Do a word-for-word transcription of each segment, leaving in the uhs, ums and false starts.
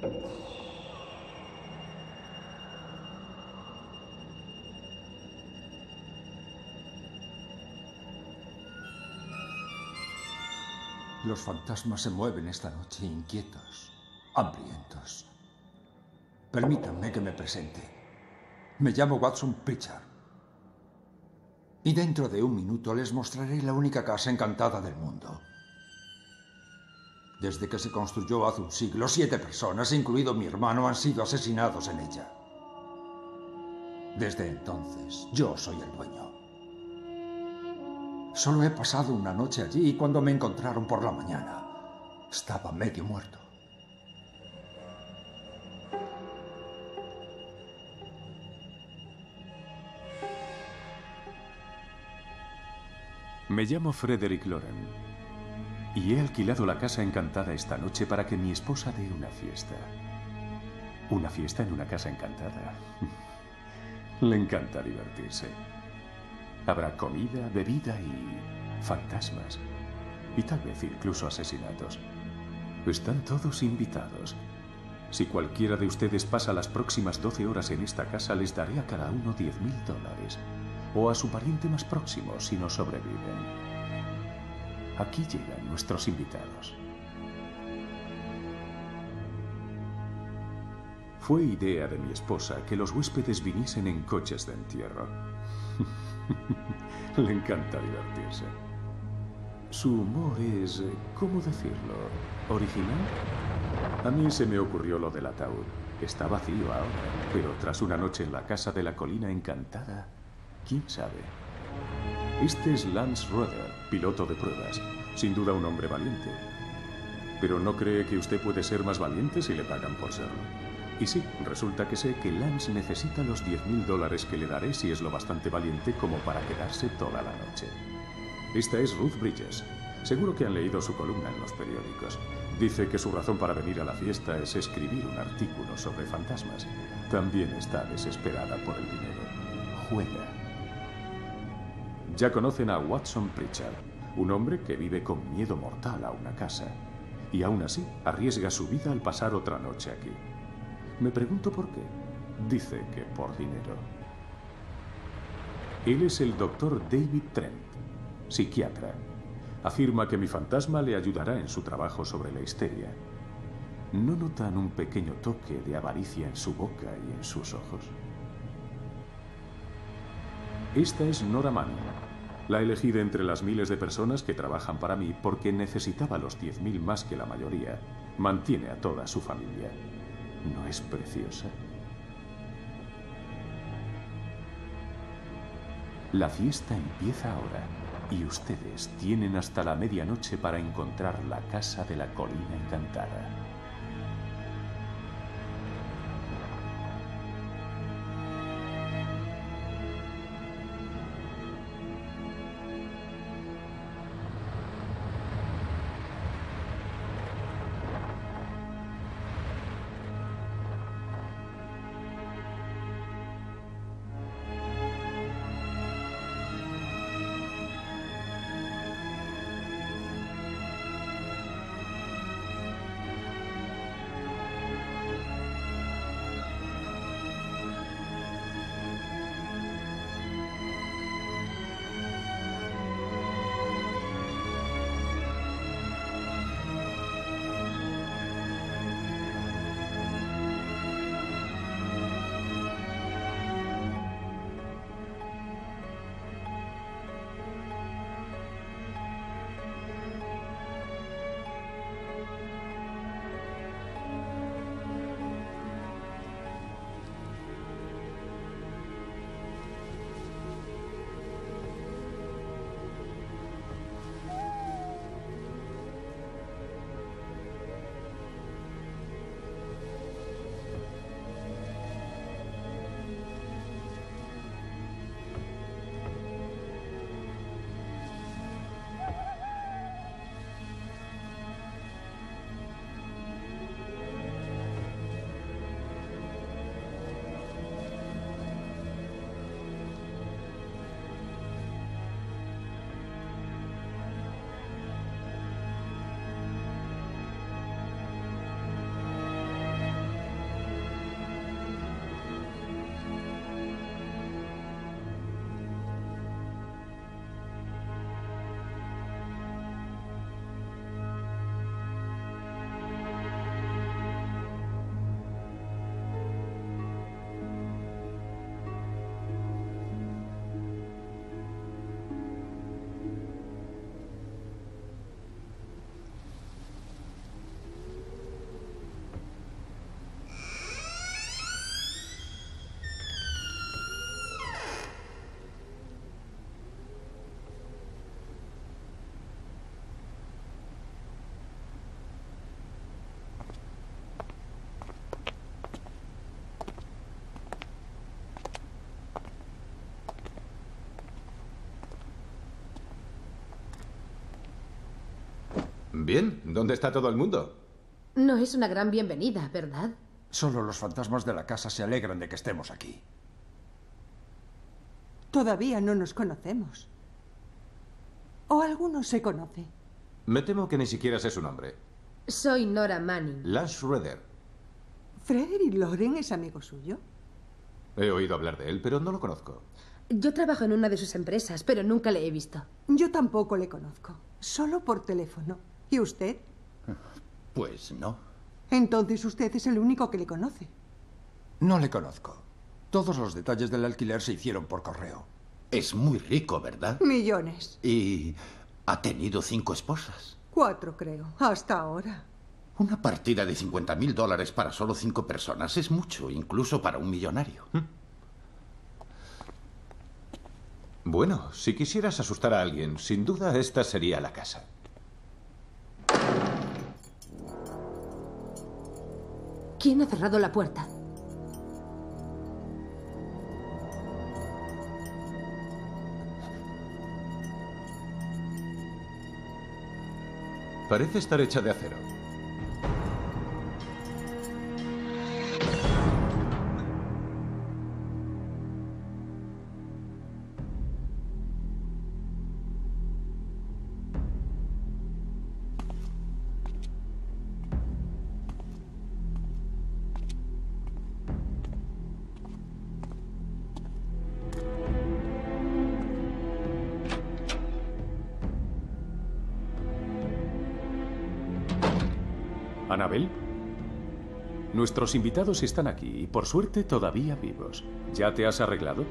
Los fantasmas se mueven esta noche inquietos, hambrientos. Permítanme que me presente. Me llamo Watson Pritchard. Y dentro de un minuto les mostraré la única casa encantada del mundo. Desde que se construyó hace un siglo, siete personas, incluido mi hermano, han sido asesinados en ella. Desde entonces, yo soy el dueño. Solo he pasado una noche allí y cuando me encontraron por la mañana, estaba medio muerto. Me llamo Frederick Loren y he alquilado la casa encantada esta noche para que mi esposa dé una fiesta. ¿Una fiesta en una casa encantada? Le encanta divertirse. Habrá comida, bebida y fantasmas. Y tal vez incluso asesinatos. Están todos invitados. Si cualquiera de ustedes pasa las próximas doce horas en esta casa, les daré a cada uno diez mil dólares. O a su pariente más próximo si no sobreviven. Aquí llegan nuestros invitados. Fue idea de mi esposa que los huéspedes viniesen en coches de entierro. Le encanta divertirse. Su humor es, ¿cómo decirlo? ¿Original? A mí se me ocurrió lo del ataúd. Está vacío ahora, pero tras una noche en la casa de la colina encantada, ¿quién sabe? Este es Lance Rueder, piloto de pruebas. Sin duda un hombre valiente. Pero ¿no cree que usted puede ser más valiente si le pagan por serlo? Y sí, resulta que sé que Lance necesita los diez mil dólares que le daré si es lo bastante valiente como para quedarse toda la noche. Esta es Ruth Bridges. Seguro que han leído su columna en los periódicos. Dice que su razón para venir a la fiesta es escribir un artículo sobre fantasmas. También está desesperada por el dinero. Juega. Ya conocen a Watson Pritchard, un hombre que vive con miedo mortal a una casa. Y aún así, arriesga su vida al pasar otra noche aquí. Me pregunto por qué. Dice que por dinero. Él es el doctor David Trent, psiquiatra. Afirma que mi fantasma le ayudará en su trabajo sobre la histeria. ¿No notan un pequeño toque de avaricia en su boca y en sus ojos? Esta es Nora Manning. La elegí de entre las miles de personas que trabajan para mí porque necesitaba los diez mil más que la mayoría. Mantiene a toda su familia. ¿No es preciosa? La fiesta empieza ahora y ustedes tienen hasta la medianoche para encontrar la casa de la colina encantada. Bien, ¿dónde está todo el mundo? No es una gran bienvenida, ¿verdad? Solo los fantasmas de la casa se alegran de que estemos aquí. Todavía no nos conocemos. ¿O alguno se conoce? Me temo que ni siquiera sé su nombre. Soy Nora Manning. Lance Schroeder. ¿Frederick Loren es amigo suyo? He oído hablar de él, pero no lo conozco. Yo trabajo en una de sus empresas, pero nunca le he visto. Yo tampoco le conozco. Solo por teléfono. ¿Y usted? Pues no. Entonces usted es el único que le conoce. No le conozco. Todos los detalles del alquiler se hicieron por correo. Es muy rico, ¿verdad? Millones. Y ha tenido cinco esposas. Cuatro, creo. Hasta ahora. Una partida de cincuenta mil dólares para solo cinco personas es mucho, incluso para un millonario. Bueno, si quisieras asustar a alguien, sin duda esta sería la casa. ¿Quién ha cerrado la puerta? Parece estar hecha de acero. ¿Anabel? Nuestros invitados están aquí y, por suerte, todavía vivos. ¿Ya te has arreglado?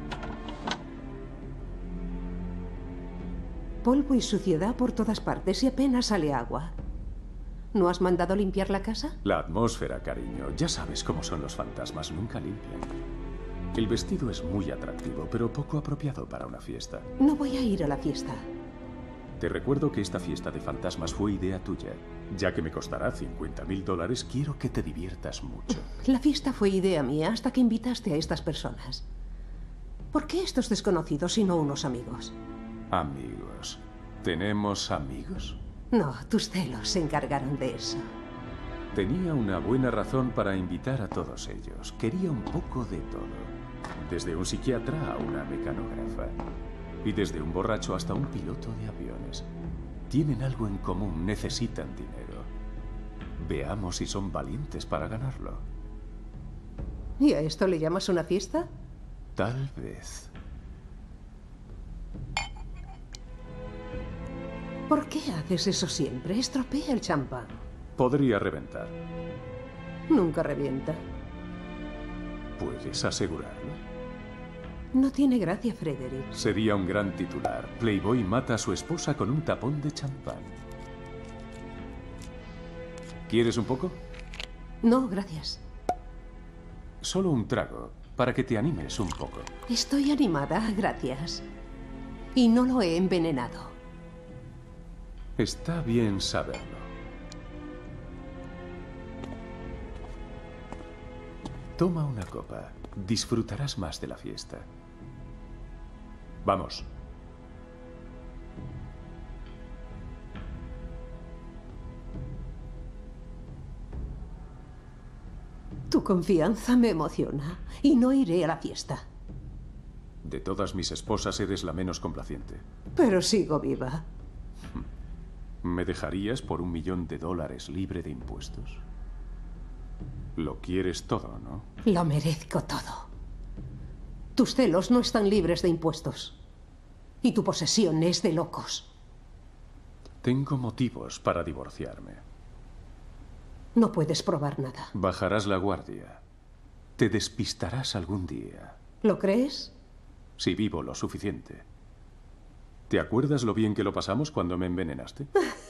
Polvo y suciedad por todas partes y apenas sale agua. ¿No has mandado limpiar la casa? La atmósfera, cariño. Ya sabes cómo son los fantasmas, nunca limpian. El vestido es muy atractivo, pero poco apropiado para una fiesta. No voy a ir a la fiesta. Te recuerdo que esta fiesta de fantasmas fue idea tuya. Ya que me costará cincuenta mil dólares, quiero que te diviertas mucho. La fiesta fue idea mía hasta que invitaste a estas personas. ¿Por qué estos desconocidos y no unos amigos? Amigos. ¿Tenemos amigos? No, tus celos se encargaron de eso. Tenía una buena razón para invitar a todos ellos. Quería un poco de todo. Desde un psiquiatra a una mecanógrafa. Y desde un borracho hasta un piloto de aviones. Tienen algo en común, necesitan dinero. Veamos si son valientes para ganarlo. ¿Y a esto le llamas una fiesta? Tal vez. ¿Por qué haces eso siempre? Estropea el champán. Podría reventar. Nunca revienta. ¿Puedes asegurarlo? No tiene gracia, Frederick. Sería un gran titular. Playboy mata a su esposa con un tapón de champán. ¿Quieres un poco? No, gracias. Solo un trago, para que te animes un poco. Estoy animada, gracias. Y no lo he envenenado. Está bien saberlo. Toma una copa. Disfrutarás más de la fiesta. Vamos. Tu confianza me emociona y no iré a la fiesta. De todas mis esposas eres la menos complaciente. Pero sigo viva. ¿Me dejarías por un millón de dólares libre de impuestos? Lo quieres todo, ¿no? Lo merezco todo. Tus celos no están libres de impuestos. Y tu posesión es de locos. Tengo motivos para divorciarme. No puedes probar nada. Bajarás la guardia. Te despistarás algún día. ¿Lo crees? Si vivo lo suficiente. ¿Te acuerdas lo bien que lo pasamos cuando me envenenaste?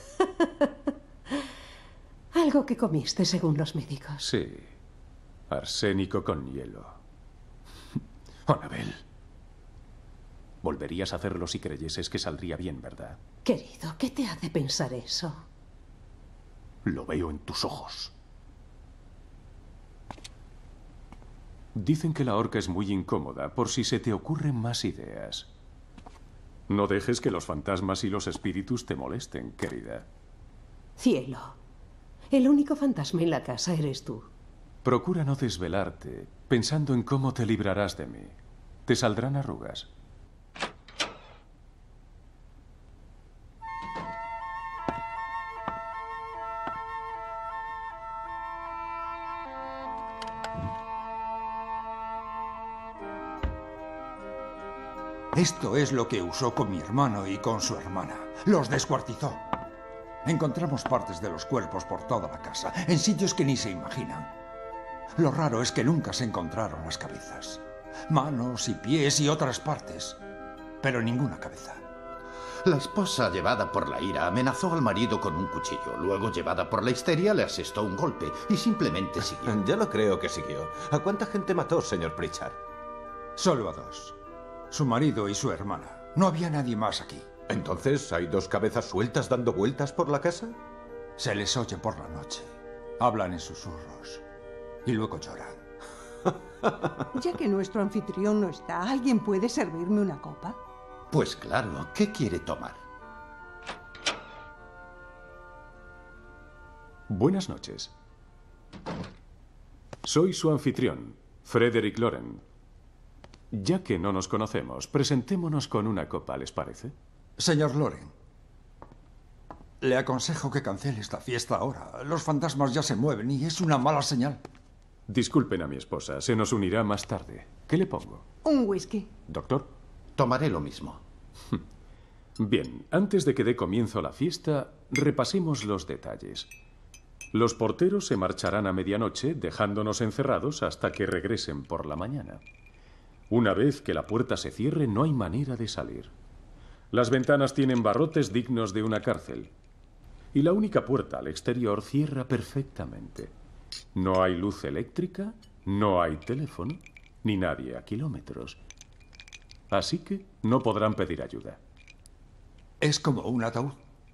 Algo que comiste, según los médicos. Sí. Arsénico con hielo. Anabel. Volverías a hacerlo si creyeses que saldría bien, ¿verdad? Querido, ¿qué te hace pensar eso? Lo veo en tus ojos. Dicen que la horca es muy incómoda por si se te ocurren más ideas. No dejes que los fantasmas y los espíritus te molesten, querida. Cielo, el único fantasma en la casa eres tú. Procura no desvelarte, pensando en cómo te librarás de mí. Te saldrán arrugas. Esto es lo que usó con mi hermano y con su hermana. Los descuartizó. Encontramos partes de los cuerpos por toda la casa, en sitios que ni se imaginan. Lo raro es que nunca se encontraron las cabezas. Manos y pies y otras partes, pero ninguna cabeza. La esposa, llevada por la ira, amenazó al marido con un cuchillo. Luego, llevada por la histeria, le asestó un golpe y simplemente siguió. Ya lo creo que siguió. ¿A cuánta gente mató, señor Pritchard? Solo a dos. Su marido y su hermana. No había nadie más aquí. ¿Entonces hay dos cabezas sueltas dando vueltas por la casa? Se les oye por la noche. Hablan en susurros. Y luego lloran. Ya que nuestro anfitrión no está, ¿alguien puede servirme una copa? Pues claro, ¿qué quiere tomar? Buenas noches. Soy su anfitrión, Frederick Loren. Ya que no nos conocemos, presentémonos con una copa, ¿les parece? Señor Loren, le aconsejo que cancele esta fiesta ahora. Los fantasmas ya se mueven y es una mala señal. Disculpen a mi esposa, se nos unirá más tarde. ¿Qué le pongo? Un whisky. Doctor. Tomaré lo mismo. Bien, antes de que dé comienzo la fiesta, repasemos los detalles. Los porteros se marcharán a medianoche, dejándonos encerrados hasta que regresen por la mañana. Una vez que la puerta se cierre, no hay manera de salir. Las ventanas tienen barrotes dignos de una cárcel. Y la única puerta al exterior cierra perfectamente. No hay luz eléctrica, no hay teléfono, ni nadie a kilómetros. Así que no podrán pedir ayuda. Es como un ataúd.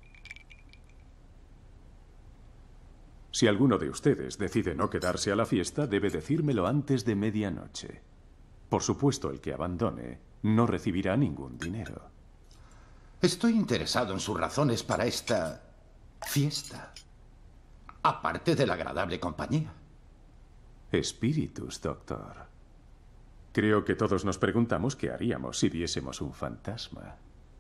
Si alguno de ustedes decide no quedarse a la fiesta, debe decírmelo antes de medianoche. Por supuesto, el que abandone no recibirá ningún dinero. Estoy interesado en sus razones para esta fiesta. Aparte de la agradable compañía. Espíritus, doctor. Creo que todos nos preguntamos qué haríamos si viésemos un fantasma.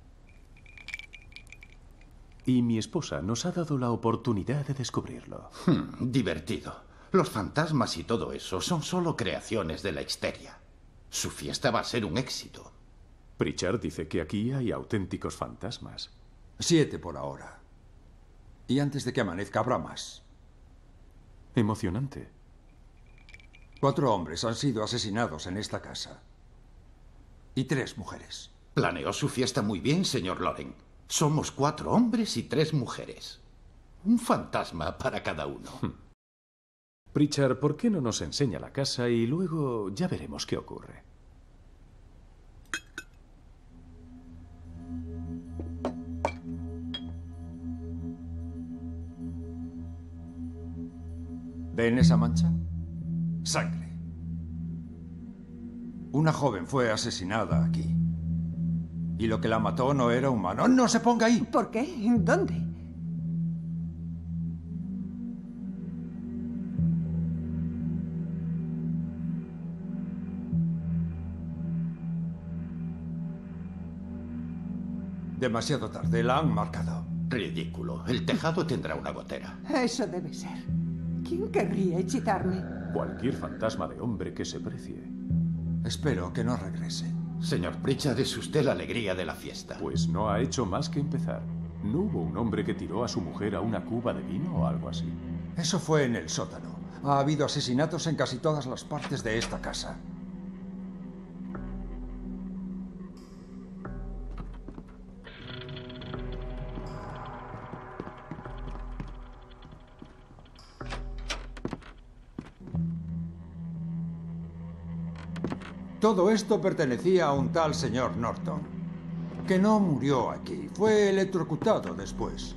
Y mi esposa nos ha dado la oportunidad de descubrirlo. Hmm, divertido. Los fantasmas y todo eso son solo creaciones de la histeria. Su fiesta va a ser un éxito. Pritchard dice que aquí hay auténticos fantasmas. Siete por ahora. Y antes de que amanezca habrá más. Emocionante. Cuatro hombres han sido asesinados en esta casa. Y tres mujeres. Planeó su fiesta muy bien, señor Loren. Somos cuatro hombres y tres mujeres. Un fantasma para cada uno. Pritchard, ¿por qué no nos enseña la casa y luego ya veremos qué ocurre? ¿Ven esa mancha? Sangre. Una joven fue asesinada aquí. Y lo que la mató no era humano. ¡No se ponga ahí! ¿Por qué? ¿Dónde? Demasiado tarde. La han marcado. Ridículo. El tejado tendrá una gotera. Eso debe ser. ¿Quién querría hechitarme? Cualquier fantasma de hombre que se precie. Espero que no regrese. Señor Pritchard, es usted la alegría de la fiesta. Pues no ha hecho más que empezar. ¿No hubo un hombre que tiró a su mujer a una cuba de vino o algo así? Eso fue en el sótano. Ha habido asesinatos en casi todas las partes de esta casa. Todo esto pertenecía a un tal señor Norton, que no murió aquí. Fue electrocutado después.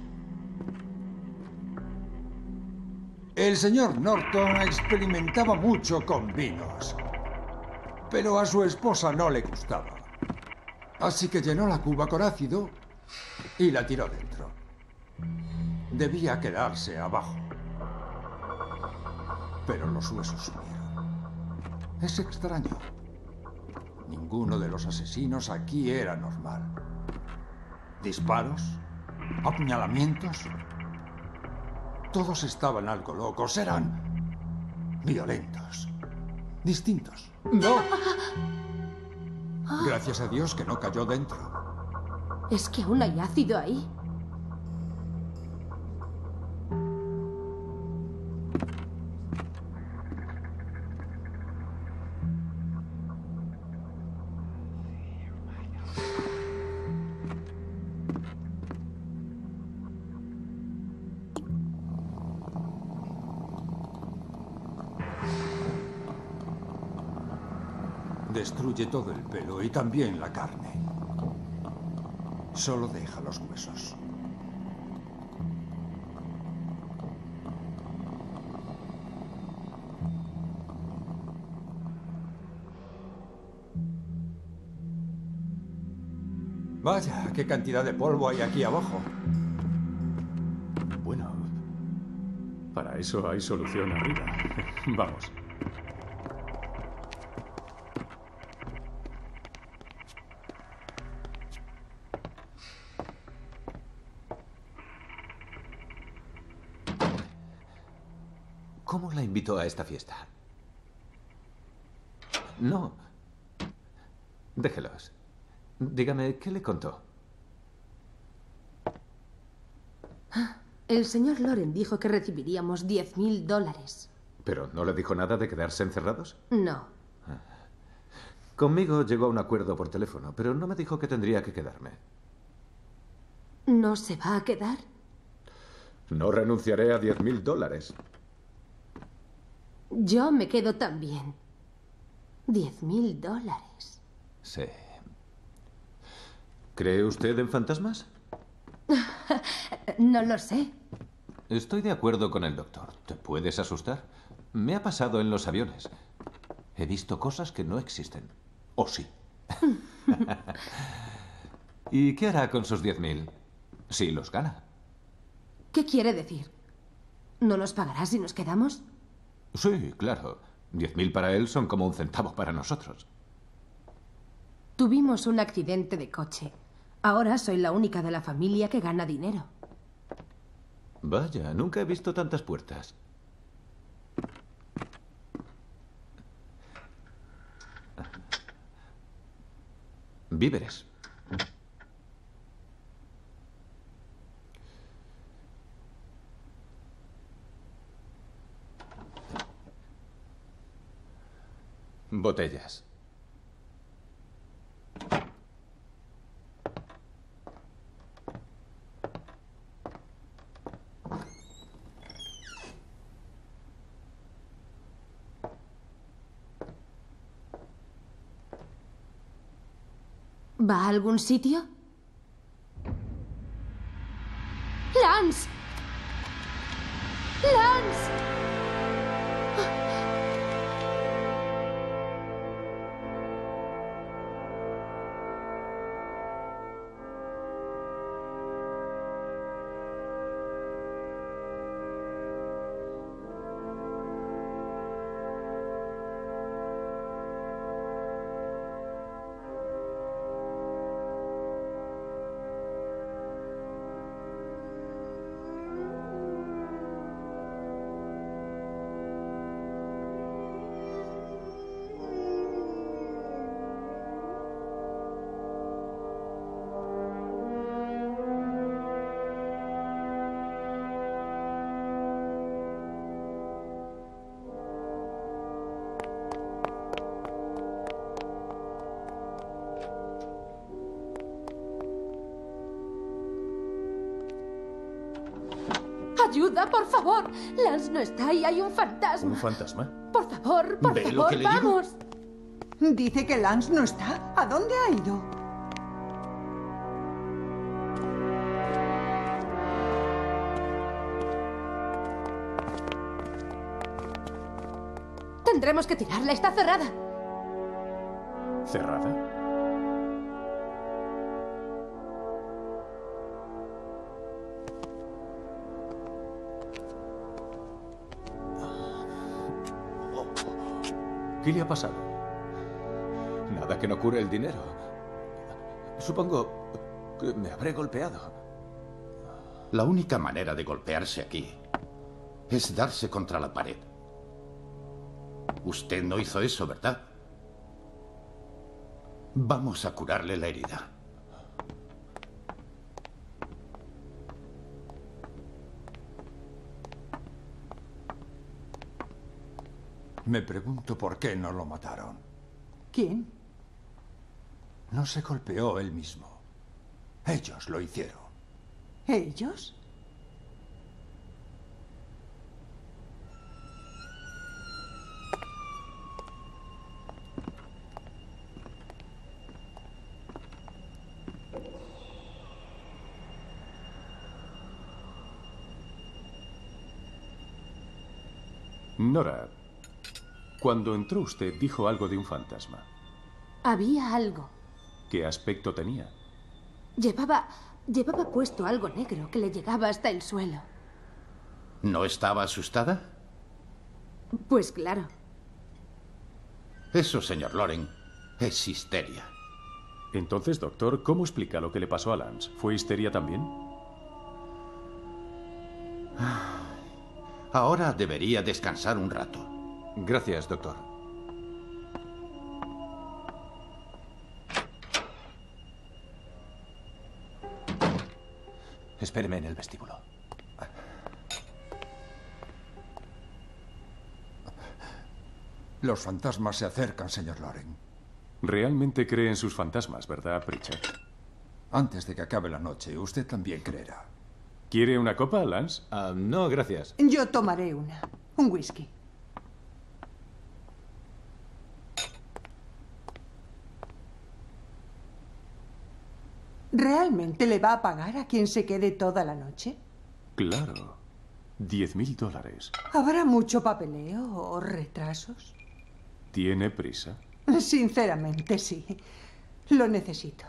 El señor Norton experimentaba mucho con vinos, pero a su esposa no le gustaba. Así que llenó la cuba con ácido y la tiró dentro. debía quedarse abajo. Pero los huesos subieron. Es extraño. Ninguno de los asesinos aquí era normal. Disparos, apuñalamientos. Todos estaban algo locos, eran violentos, distintos. ¡No! Gracias a Dios que no cayó dentro. ¿Es que aún hay ácido ahí? Destruye todo el pelo y también la carne. Solo deja los huesos. Vaya, qué cantidad de polvo hay aquí abajo. Bueno, para eso hay solución arriba. Vamos. ¿Cómo la invitó a esta fiesta? No. Déjelos. Dígame, ¿qué le contó? El señor Loren dijo que recibiríamos diez mil dólares. ¿Pero no le dijo nada de quedarse encerrados? No. Conmigo llegó a un acuerdo por teléfono, pero no me dijo que tendría que quedarme. ¿No se va a quedar? No renunciaré a diez mil dólares. Yo me quedo también. Diez mil dólares. Sí. ¿Cree usted en fantasmas? No lo sé. Estoy de acuerdo con el doctor. ¿Te puedes asustar? Me ha pasado en los aviones. He visto cosas que no existen. ¿O sí? ¿Y qué hará con sus diez mil? Si los gana. ¿Qué quiere decir? ¿No los pagará si nos quedamos? Sí, claro. Diez mil para él son como un centavo para nosotros. Tuvimos un accidente de coche. Ahora soy la única de la familia que gana dinero. Vaya, nunca he visto tantas puertas. Víveres. Botellas. ¿Va a algún sitio? ¡Lance! ¡Lance! ¡Ayuda, por favor! Lance no está y hay un fantasma. ¿Un fantasma? Por favor, por ¿Ve favor, lo que le digo? vamos. Dice que Lance no está. ¿A dónde ha ido? Tendremos que tirarla, está cerrada. ¿Cerrada? ¿Qué le ha pasado? Nada que no cure el dinero. Supongo que me habré golpeado. La única manera de golpearse aquí es darse contra la pared. Usted no hizo eso, ¿verdad? Vamos a curarle la herida. Me pregunto por qué no lo mataron. ¿Quién? No se golpeó él mismo. Ellos lo hicieron. ¿Ellos? Nora, cuando entró usted dijo algo de un fantasma. Había algo. ¿Qué aspecto tenía? Llevaba... Llevaba puesto algo negro que le llegaba hasta el suelo. ¿No estaba asustada? Pues claro. Eso, señor Loren, es histeria. Entonces, doctor, ¿cómo explica lo que le pasó a Lance? ¿Fue histeria también? Ahora debería descansar un rato. Gracias, doctor. Espéreme en el vestíbulo. Los fantasmas se acercan, señor Loren. Realmente cree en sus fantasmas, ¿verdad, Pritchard? Antes de que acabe la noche, usted también creerá. ¿Quiere una copa, Lance? Ah, no, gracias. Yo tomaré una. Un whisky. ¿Realmente le va a pagar a quien se quede toda la noche? Claro. Diez mil dólares. ¿Habrá mucho papeleo o retrasos? ¿Tiene prisa? Sinceramente, sí. Lo necesito.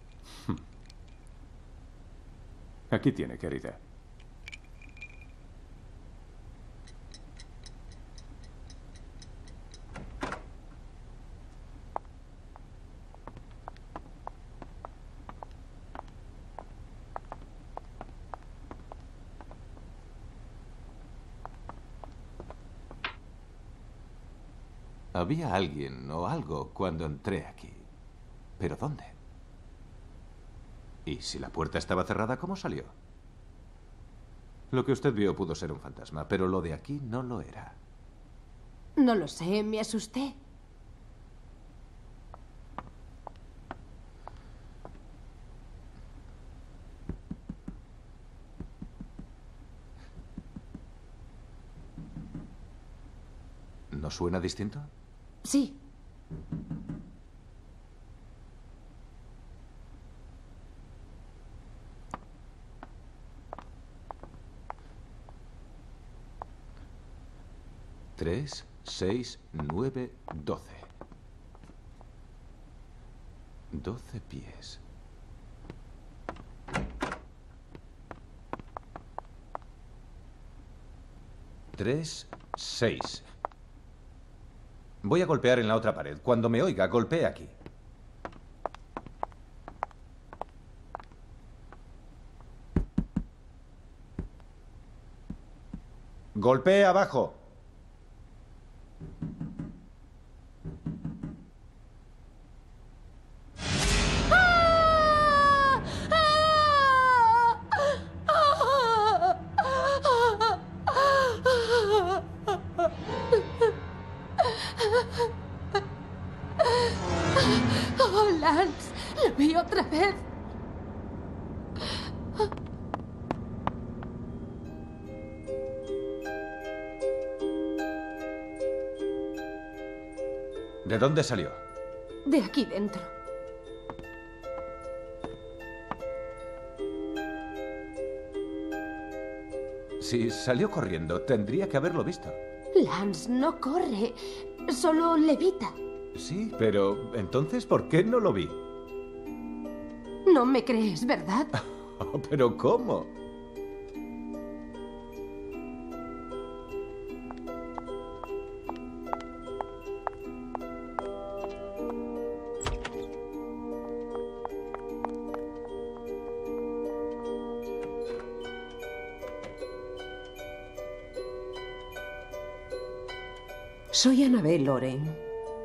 Aquí tiene, querida. Había alguien o algo cuando entré aquí. ¿Pero dónde? ¿Y si la puerta estaba cerrada, cómo salió? Lo que usted vio pudo ser un fantasma, pero lo de aquí no lo era. No lo sé, me asusté. ¿No suena distinto? Sí. Tres, seis, nueve, doce. Doce pies. Tres, seis. Voy a golpear en la otra pared. Cuando me oiga, golpee aquí. Golpee abajo. ¡Oh, Lance! ¡Lo vi otra vez! ¿De dónde salió? De aquí dentro. Si salió corriendo, tendría que haberlo visto. Lance no corre, solo levita. Sí, pero entonces, ¿por qué no lo vi? No me crees, ¿verdad? ¿Pero cómo? Soy Annabel Loren.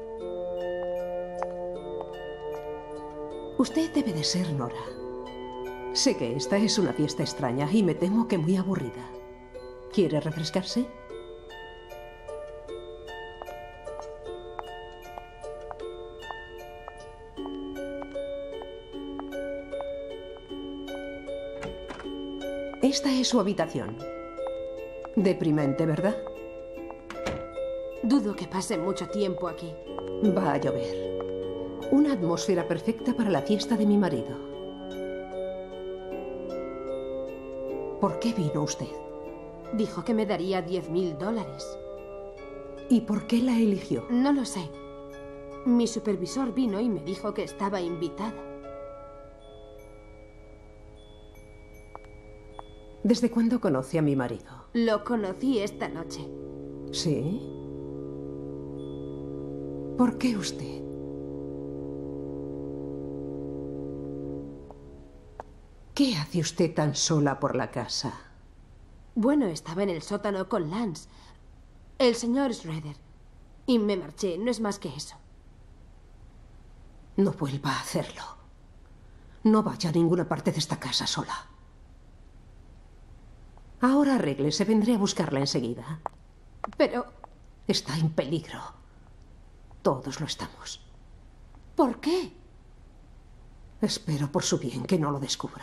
Usted debe de ser Nora. Sé que esta es una fiesta extraña y me temo que muy aburrida. ¿Quiere refrescarse? Esta es su habitación. Deprimente, ¿verdad? Dudo que pase mucho tiempo aquí. Va a llover. Una atmósfera perfecta para la fiesta de mi marido. ¿Por qué vino usted? Dijo que me daría diez mil dólares. ¿Y por qué la eligió? No lo sé. Mi supervisor vino y me dijo que estaba invitada. ¿Desde cuándo conoce a mi marido? Lo conocí esta noche. ¿Sí? ¿Por qué usted? ¿Qué hace usted tan sola por la casa? Bueno, estaba en el sótano con Lance, el señor Schroeder, y me marché. No es más que eso. No vuelva a hacerlo. No vaya a ninguna parte de esta casa sola. Ahora arréglese, vendré a buscarla enseguida. Pero... Está en peligro. Todos lo estamos. ¿Por qué? Espero por su bien que no lo descubra.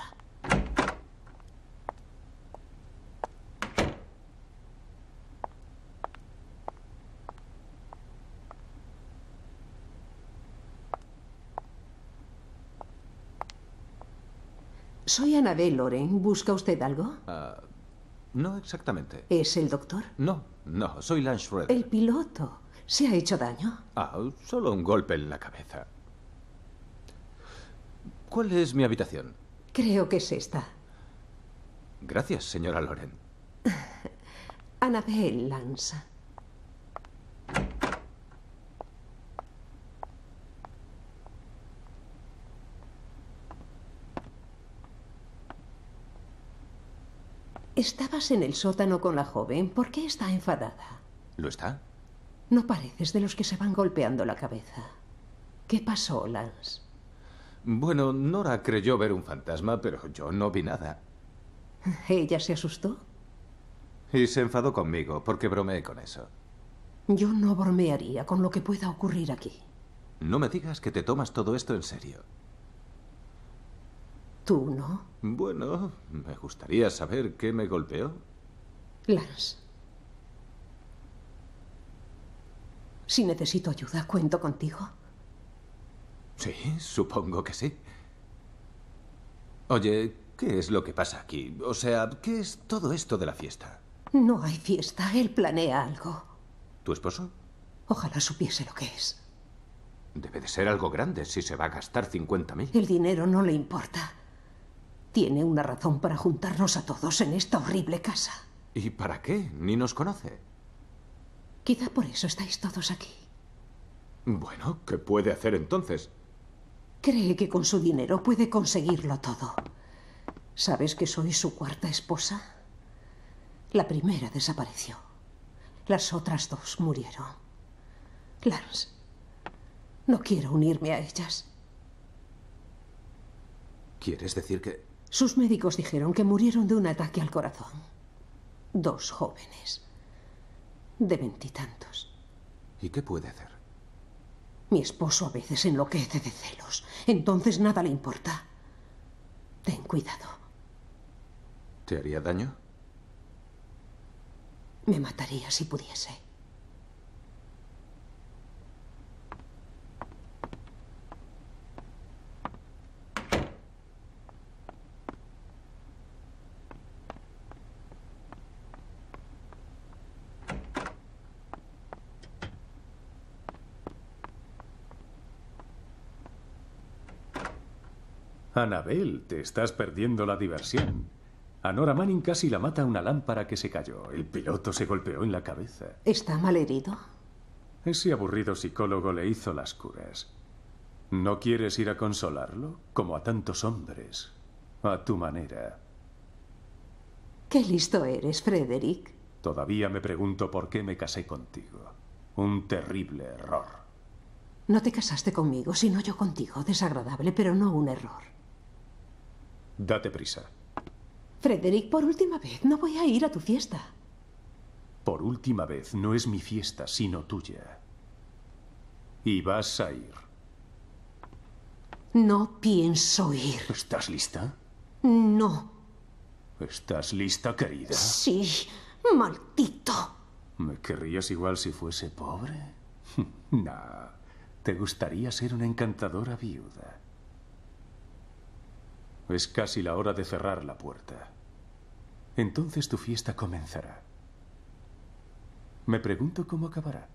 Soy Annabel Loren. ¿Busca usted algo? Uh, no exactamente. ¿Es el doctor? No, no, soy Lance Schroeder. El piloto. ¿Se ha hecho daño? Ah, solo un golpe en la cabeza. ¿Cuál es mi habitación? Creo que es esta. Gracias, señora Loren. Annabel Lance. Estabas en el sótano con la joven. ¿Por qué está enfadada? ¿Lo está? No pareces de los que se van golpeando la cabeza. ¿Qué pasó, Lance? Bueno, Nora creyó ver un fantasma, pero yo no vi nada. ¿Ella se asustó? Y se enfadó conmigo porque bromeé con eso. Yo no bromearía con lo que pueda ocurrir aquí. No me digas que te tomas todo esto en serio. ¿Tú no? Bueno, me gustaría saber qué me golpeó. Lance. Si necesito ayuda, ¿cuento contigo? Sí, supongo que sí. Oye, ¿qué es lo que pasa aquí? O sea, ¿qué es todo esto de la fiesta? No hay fiesta. Él planea algo. ¿Tu esposo? Ojalá supiese lo que es. Debe de ser algo grande si se va a gastar cincuenta mil. El dinero no le importa. Tiene una razón para juntarnos a todos en esta horrible casa. ¿Y para qué? Ni nos conoce. Quizá por eso estáis todos aquí. Bueno, ¿qué puede hacer entonces? Cree que con su dinero puede conseguirlo todo. ¿Sabes que soy su cuarta esposa? La primera desapareció. Las otras dos murieron. Lance, no quiero unirme a ellas. ¿Quieres decir que...? Sus médicos dijeron que murieron de un ataque al corazón. Dos jóvenes. De veintitantos. ¿Y qué puede hacer? Mi esposo a veces enloquece de celos. Entonces nada le importa. Ten cuidado. ¿Te haría daño? Me mataría si pudiese. Annabel, te estás perdiendo la diversión. A Nora Manning casi la mata una lámpara que se cayó. El piloto se golpeó en la cabeza. ¿Está mal herido? Ese aburrido psicólogo le hizo las curas. ¿No quieres ir a consolarlo? Como a tantos hombres. A tu manera. Qué listo eres, Frederick. Todavía me pregunto por qué me casé contigo. Un terrible error. No te casaste conmigo, sino yo contigo. Desagradable, pero no un error. Date prisa. Frederick, por última vez, no voy a ir a tu fiesta. Por última vez, no es mi fiesta, sino tuya. Y vas a ir. No pienso ir. ¿Estás lista? No. ¿Estás lista, querida? Sí, maldito. ¿Me querrías igual si fuese pobre? Nah, te gustaría ser una encantadora viuda. Es casi la hora de cerrar la puerta. Entonces tu fiesta comenzará. Me pregunto cómo acabará.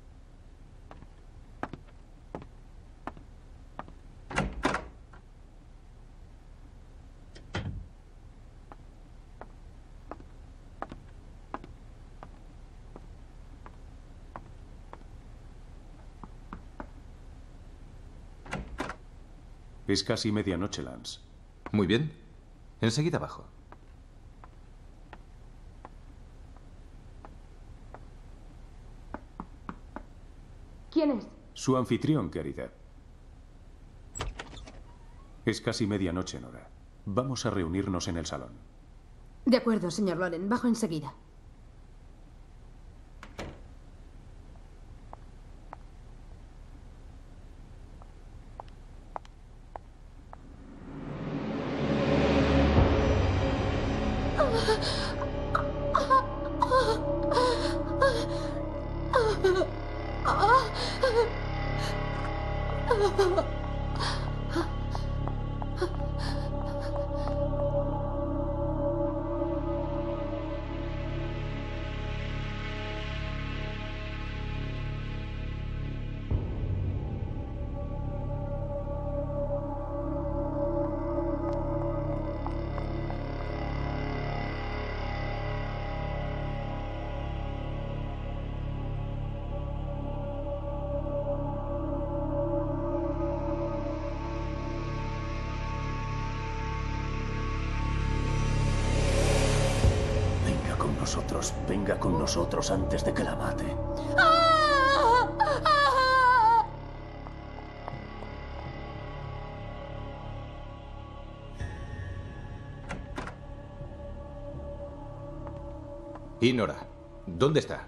Es casi medianoche, Lance. Muy bien. Enseguida abajo. ¿Quién es? Su anfitrión, querida. Es casi medianoche, Nora. Vamos a reunirnos en el salón. De acuerdo, señor Loren. Bajo enseguida. Nosotros, venga con nosotros antes de que la mate. ¿Y Nora? ¿Dónde está?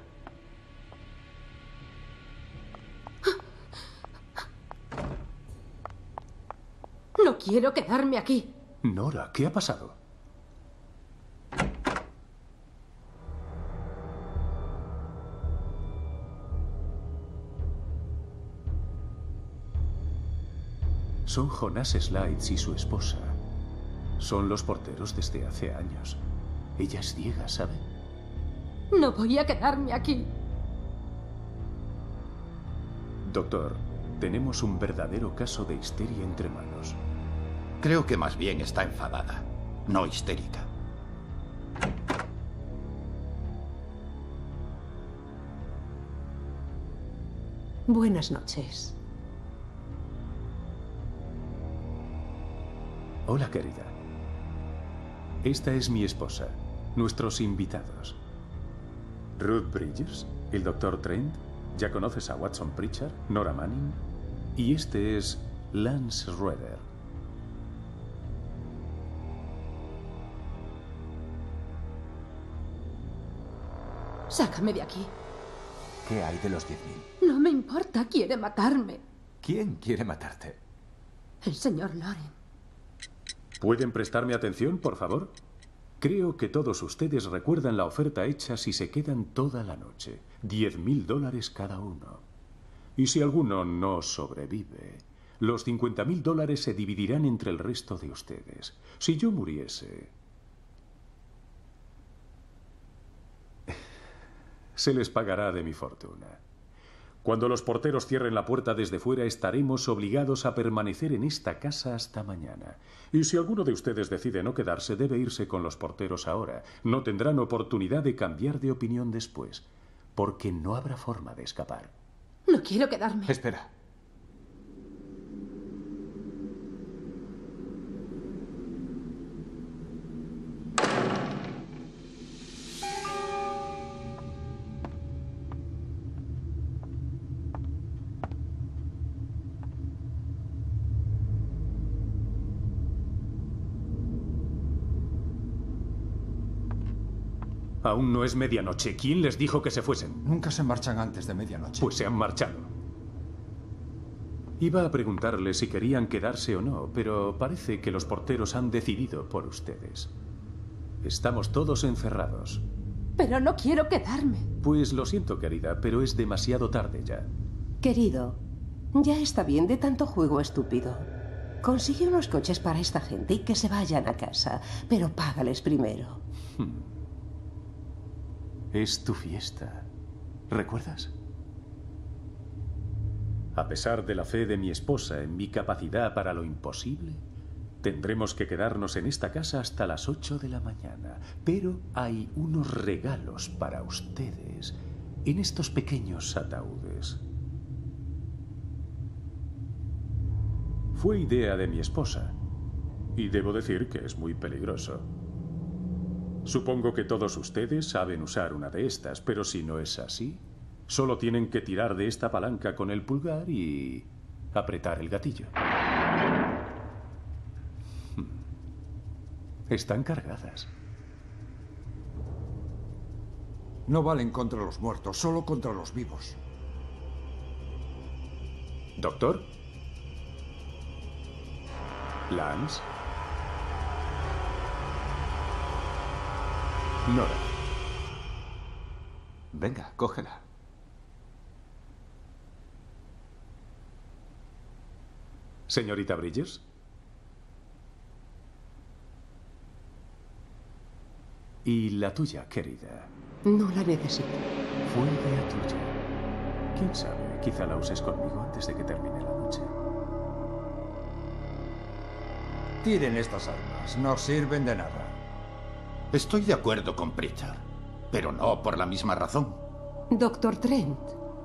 No quiero quedarme aquí. Nora, ¿qué ha pasado? Son Jonas Slides y su esposa. Son los porteros desde hace años. Ella es ciega, ¿sabe? No voy a quedarme aquí. Doctor, tenemos un verdadero caso de histeria entre manos. Creo que más bien está enfadada, no histérica. Buenas noches. Hola, querida. Esta es mi esposa, nuestros invitados. Ruth Bridgers, el doctor Trent, ya conoces a Watson Pritchard, Nora Manning, y este es Lance Rueder. Sácame de aquí. ¿Qué hay de los diez mil? No me importa, quiere matarme. ¿Quién quiere matarte? El señor Loren. ¿Pueden prestarme atención, por favor? Creo que todos ustedes recuerdan la oferta hecha si se quedan toda la noche. Diez mil dólares cada uno. Y si alguno no sobrevive, los cincuenta mil dólares se dividirán entre el resto de ustedes. Si yo muriese, se les pagará de mi fortuna. Cuando los porteros cierren la puerta desde fuera, estaremos obligados a permanecer en esta casa hasta mañana. Y si alguno de ustedes decide no quedarse, debe irse con los porteros ahora. No tendrán oportunidad de cambiar de opinión después, porque no habrá forma de escapar. No quiero quedarme. Espera. Aún no es medianoche. ¿Quién les dijo que se fuesen? Nunca se marchan antes de medianoche. Pues se han marchado. Iba a preguntarles si querían quedarse o no, pero parece que los porteros han decidido por ustedes. Estamos todos encerrados. Pero no quiero quedarme. Pues lo siento, querida, pero es demasiado tarde ya. Querido, ya está bien de tanto juego estúpido. Consigue unos coches para esta gente y que se vayan a casa, pero págales primero. Hmm. Es tu fiesta. ¿Recuerdas? A pesar de la fe de mi esposa en mi capacidad para lo imposible, tendremos que quedarnos en esta casa hasta las ocho de la mañana. Pero hay unos regalos para ustedes en estos pequeños ataúdes. Fue idea de mi esposa, y debo decir que es muy peligroso. Supongo que todos ustedes saben usar una de estas, pero si no es así, solo tienen que tirar de esta palanca con el pulgar y apretar el gatillo. Están cargadas. No valen contra los muertos, solo contra los vivos. ¿Doctor? ¿Lance? Nora. Venga, cógela. Señorita Bridges. Y la tuya, querida. No la necesito. Fue idea tuya. ¿Quién sabe? Quizá la uses conmigo antes de que termine la noche. Tiren estas armas, no sirven de nada. Estoy de acuerdo con Pritchard, pero no por la misma razón. Doctor Trent,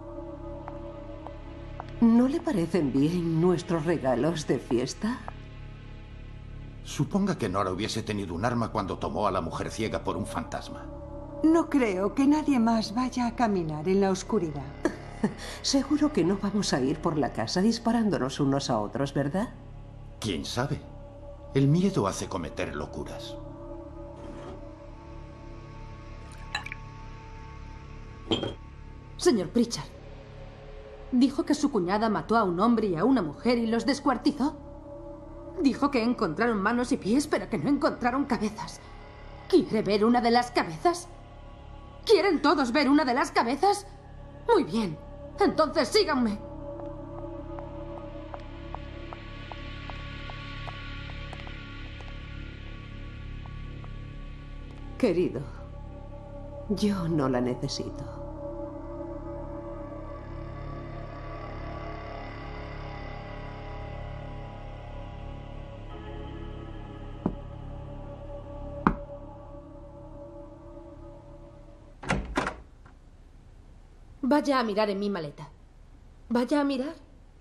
¿no le parecen bien nuestros regalos de fiesta? Suponga que Nora hubiese tenido un arma cuando tomó a la mujer ciega por un fantasma. No creo que nadie más vaya a caminar en la oscuridad. Seguro que no vamos a ir por la casa disparándonos unos a otros, ¿verdad? ¿Quién sabe? El miedo hace cometer locuras. Señor Pritchard, dijo que su cuñada mató a un hombre y a una mujer y los descuartizó. Dijo que encontraron manos y pies, pero que no encontraron cabezas. ¿Quiere ver una de las cabezas? ¿Quieren todos ver una de las cabezas? Muy bien. Entonces síganme. Querido, yo no la necesito. Vaya a mirar en mi maleta. Vaya a mirar.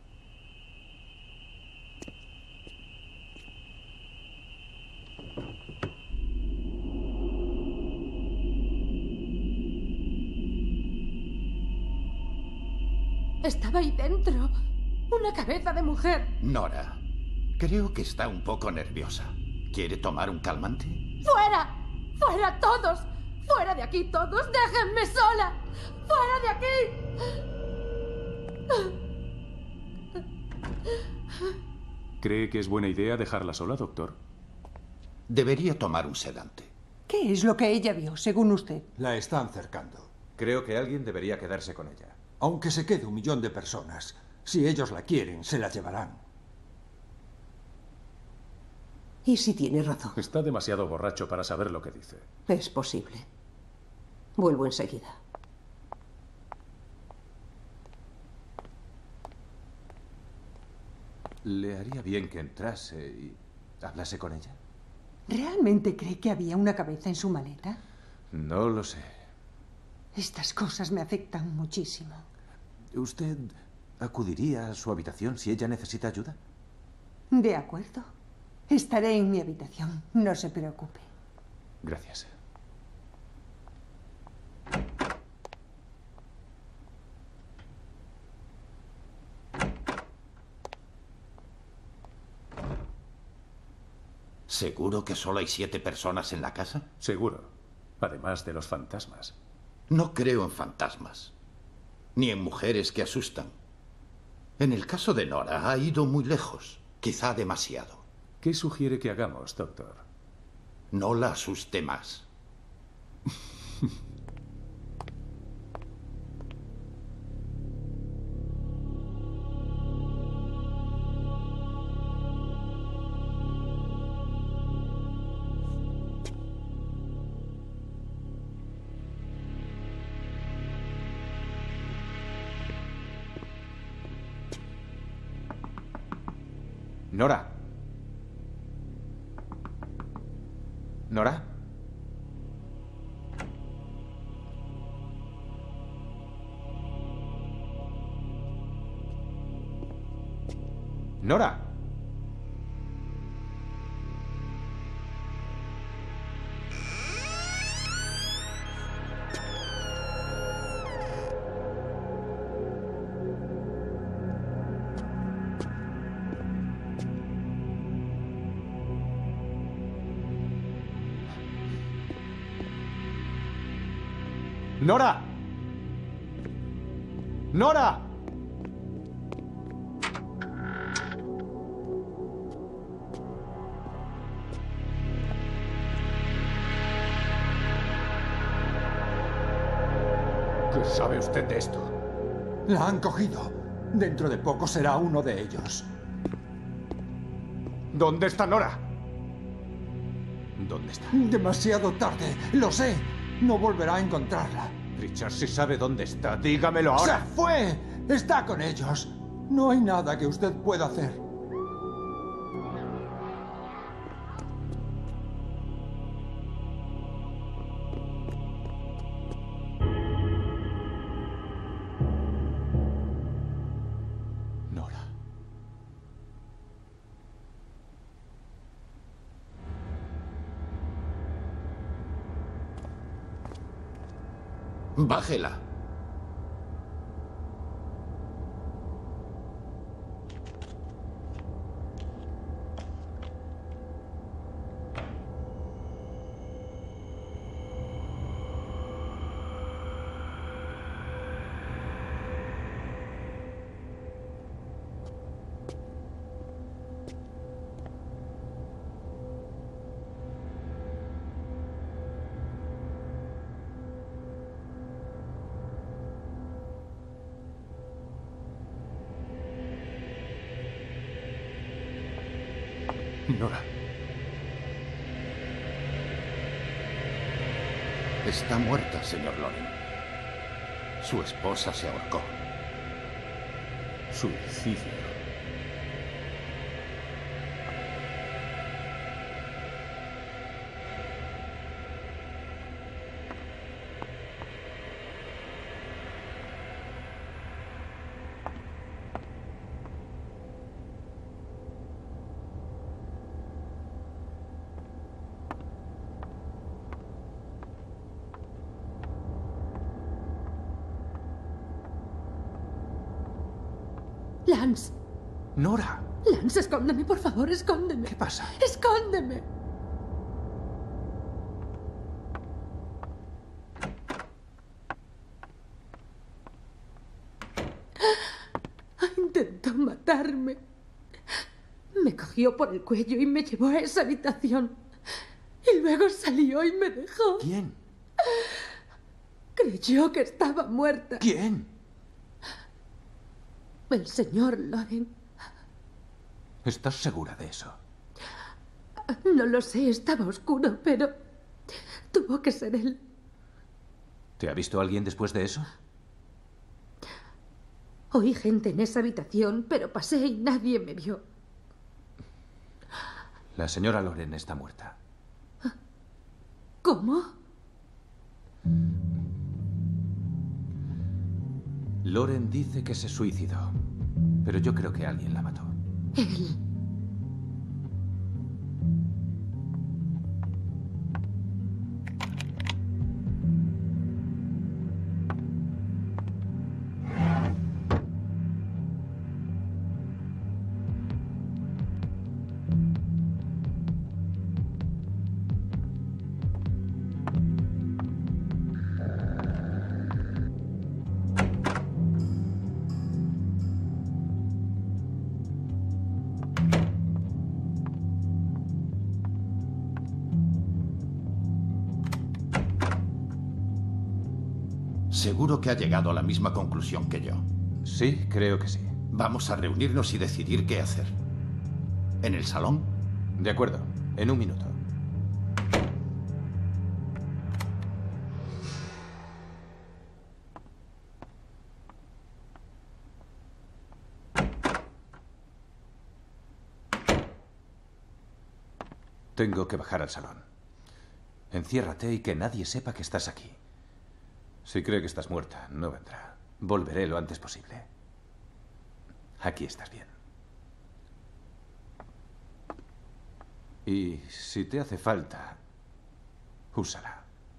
Estaba ahí dentro. Una cabeza de mujer. Nora, creo que está un poco nerviosa. ¿Quiere tomar un calmante? ¡Fuera! ¡Fuera todos! ¡Fuera de aquí todos! ¡Déjenme sola! ¡Fuera de aquí! ¿Cree que es buena idea dejarla sola, doctor? Debería tomar un sedante. ¿Qué es lo que ella vio, según usted? La están cercando. Creo que alguien debería quedarse con ella. Aunque se quede un millón de personas, si ellos la quieren, se la llevarán. ¿Y si tiene razón? Está demasiado borracho para saber lo que dice. Es posible. Vuelvo enseguida. Le haría bien que entrase y hablase con ella. ¿Realmente cree que había una cabeza en su maleta? No lo sé. Estas cosas me afectan muchísimo. ¿Usted acudiría a su habitación si ella necesita ayuda? De acuerdo. Estaré en mi habitación, no se preocupe. Gracias. ¿Seguro que solo hay siete personas en la casa? Seguro. Además de los fantasmas. No creo en fantasmas, ni en mujeres que asustan. En el caso de Nora ha ido muy lejos, quizá demasiado. ¿Qué sugiere que hagamos, doctor? No la asuste más. Nora. Nora. Nora. Nora. Nora. ¿Qué sabe usted de esto? La han cogido. Dentro de poco será uno de ellos. ¿Dónde está Nora? ¿Dónde está? Demasiado tarde, lo sé. No volverá a encontrarla. Richard, si sabe dónde está, dígamelo ahora. ¡Se fue! Está con ellos. No hay nada que usted pueda hacer. Nora. Bájela. Nora. Está muerta, señor Loren. Su esposa se ahorcó. Suicidio. Lance. Nora. Lance, escóndeme, por favor, escóndeme. ¿Qué pasa? Escóndeme. Intentó matarme. Me cogió por el cuello y me llevó a esa habitación. Y luego salió y me dejó. ¿Quién? Creyó que estaba muerta. ¿Quién? El señor Loren. ¿Estás segura de eso? No lo sé, estaba oscuro, pero tuvo que ser él. ¿Te ha visto alguien después de eso? Oí gente en esa habitación, pero pasé y nadie me vio. La señora Loren está muerta. ¿Cómo? Loren dice que se suicidó, pero yo creo que alguien la mató. Él. Seguro que ha llegado a la misma conclusión que yo. Sí, creo que sí. Vamos a reunirnos y decidir qué hacer. ¿En el salón? De acuerdo. En un minuto. Tengo que bajar al salón. Enciérrate y que nadie sepa que estás aquí. Si cree que estás muerta, no vendrá. Volveré lo antes posible. Aquí estás bien. Y si te hace falta, úsala.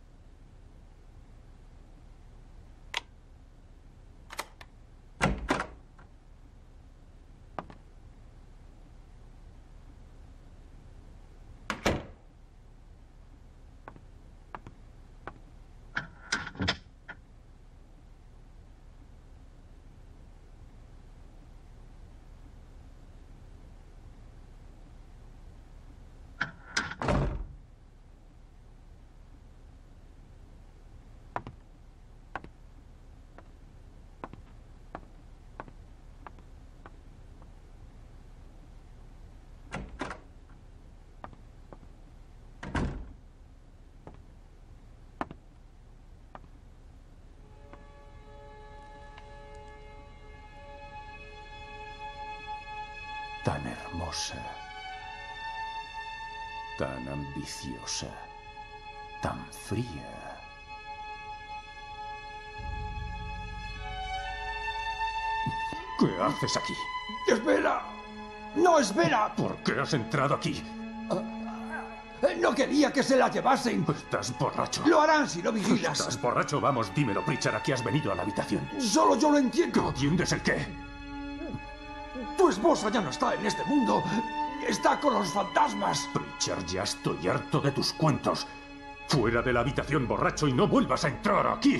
Tan hermosa, tan ambiciosa, tan fría. ¿Qué haces aquí? ¡Espera! ¡No, espera! ¿Por qué has entrado aquí? No quería que se la llevasen. Estás borracho. Lo harán si no vigilas. Estás borracho. Vamos, dímelo, Pritchard. Aquí has venido a la habitación. Solo yo lo entiendo. ¿Entiendes el qué? Tu esposa ya no está en este mundo. Está con los fantasmas. Pritchard, ya estoy harto de tus cuentos. Fuera de la habitación, borracho, y no vuelvas a entrar aquí.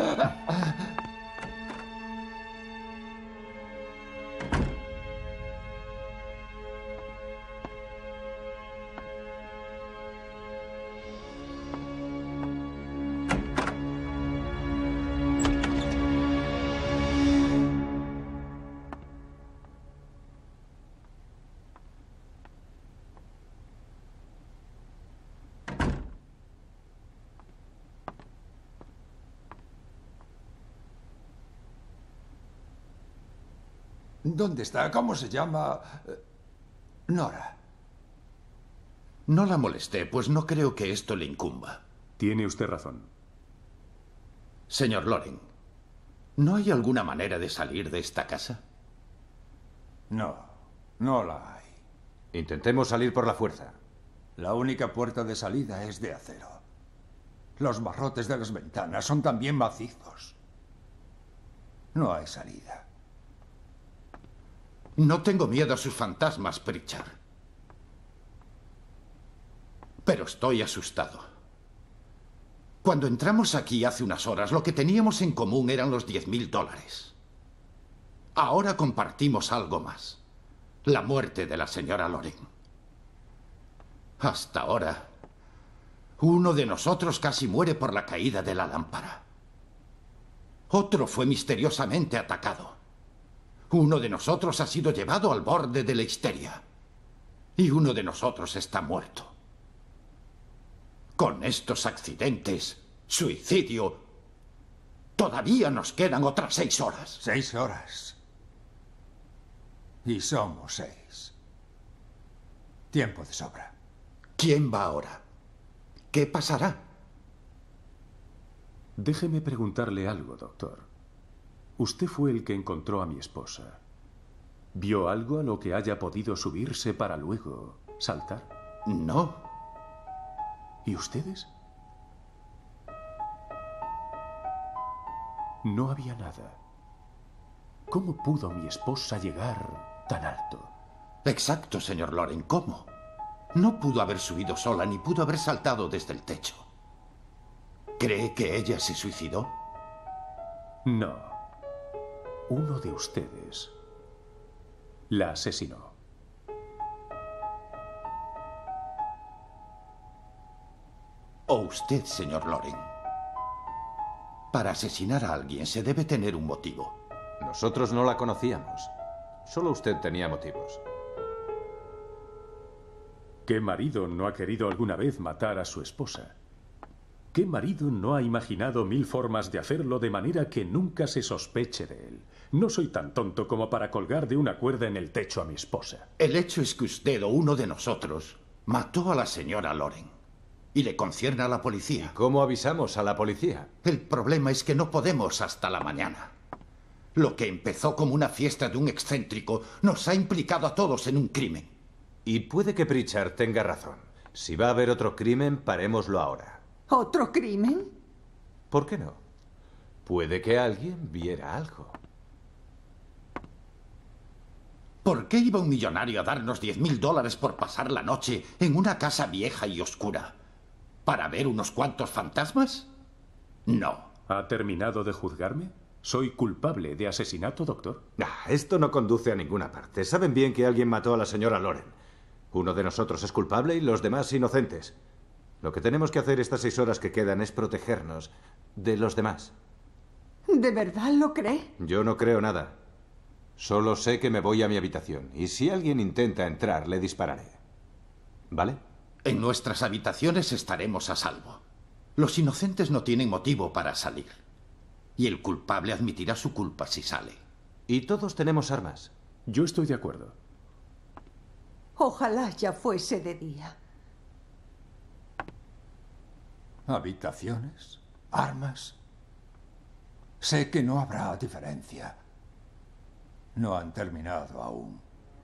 ¿Dónde está? ¿Cómo se llama? Nora. No la molesté, pues no creo que esto le incumba. Tiene usted razón. Señor Loring, ¿no hay alguna manera de salir de esta casa? No, no la hay. Intentemos salir por la fuerza. La única puerta de salida es de acero. Los barrotes de las ventanas son también macizos. No hay salida. No tengo miedo a sus fantasmas, Pritchard. Pero estoy asustado. Cuando entramos aquí hace unas horas, lo que teníamos en común eran los diez mil dólares. Ahora compartimos algo más. La muerte de la señora Loring. Hasta ahora, uno de nosotros casi muere por la caída de la lámpara. Otro fue misteriosamente atacado. Uno de nosotros ha sido llevado al borde de la histeria. Y uno de nosotros está muerto. Con estos accidentes, suicidio, todavía nos quedan otras seis horas. Seis horas. Y somos seis. Tiempo de sobra. ¿Quién va ahora? ¿Qué pasará? Déjeme preguntarle algo, doctor. Usted fue el que encontró a mi esposa. ¿Vio algo a lo que haya podido subirse para luego saltar? No. ¿Y ustedes? No había nada. ¿Cómo pudo mi esposa llegar tan alto? Exacto, señor Loring. ¿Cómo? No pudo haber subido sola ni pudo haber saltado desde el techo. ¿Cree que ella se suicidó? No. Uno de ustedes la asesinó. O usted, señor Loring. Para asesinar a alguien se debe tener un motivo. Nosotros no la conocíamos. Solo usted tenía motivos. ¿Qué marido no ha querido alguna vez matar a su esposa? ¿Qué marido no ha imaginado mil formas de hacerlo de manera que nunca se sospeche de él? No soy tan tonto como para colgar de una cuerda en el techo a mi esposa. El hecho es que usted o uno de nosotros mató a la señora Loren. Y le concierne a la policía. ¿Cómo avisamos a la policía? El problema es que no podemos hasta la mañana. Lo que empezó como una fiesta de un excéntrico nos ha implicado a todos en un crimen. Y puede que Pritchard tenga razón. Si va a haber otro crimen, parémoslo ahora. ¿Otro crimen? ¿Por qué no? Puede que alguien viera algo. ¿Por qué iba un millonario a darnos diez mil dólares por pasar la noche en una casa vieja y oscura? ¿Para ver unos cuantos fantasmas? No. ¿Ha terminado de juzgarme? ¿Soy culpable de asesinato, doctor? Ah, esto no conduce a ninguna parte. Saben bien que alguien mató a la señora Loren. Uno de nosotros es culpable y los demás inocentes. Lo que tenemos que hacer estas seis horas que quedan es protegernos de los demás. ¿De verdad lo cree? Yo no creo nada. Solo sé que me voy a mi habitación. Y si alguien intenta entrar, le dispararé. ¿Vale? En nuestras habitaciones estaremos a salvo. Los inocentes no tienen motivo para salir. Y el culpable admitirá su culpa si sale. Y todos tenemos armas. Yo estoy de acuerdo. Ojalá ya fuese de día. ¿Habitaciones? ¿Armas? Sé que no habrá diferencia. No han terminado aún.